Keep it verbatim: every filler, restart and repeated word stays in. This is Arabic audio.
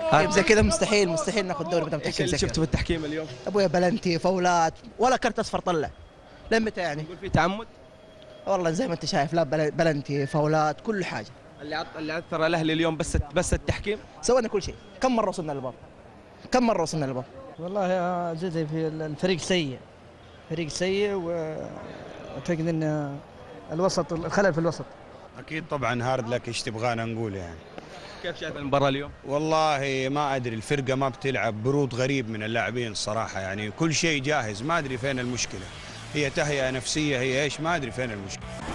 طيب زي كذا مستحيل مستحيل ناخذ دوري بدون ايش تحكيم اللي زي كذا. شفته في التحكيم اليوم؟ ابويا بلنتي فاولات ولا كرت اصفر طلع. لين متى يعني؟ يقول في تعمد. والله زي ما انت شايف لا بل- بلنتي فاولات كل حاجه. اللي عط... اللي اثر الاهلي اليوم بس بس التحكيم. سوينا كل شيء. كم مره وصلنا للباب؟ كم مره وصلنا للباب؟ والله يا زيزي في الفريق سيء، فريق سيء، واعتقد ان الوسط الخلل في الوسط. اكيد طبعا هارد لك ايش تبغانا نقول يعني. كيف شايف المباراه اليوم؟ والله ما ادري، الفرقه ما بتلعب، برود غريب من اللاعبين الصراحه، يعني كل شيء جاهز، ما ادري فين المشكله. هي تهيئه نفسيه، هي ايش، ما ادري فين المشكله.